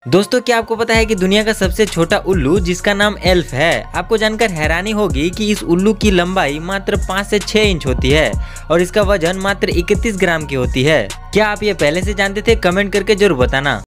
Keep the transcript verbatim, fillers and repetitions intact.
दोस्तों, क्या आपको पता है कि दुनिया का सबसे छोटा उल्लू जिसका नाम एल्फ है। आपको जानकर हैरानी होगी कि इस उल्लू की लंबाई मात्र पाँच से छह इंच होती है और इसका वजन मात्र इकतीस ग्राम की होती है। क्या आप ये पहले से जानते थे? कमेंट करके जरूर बताना।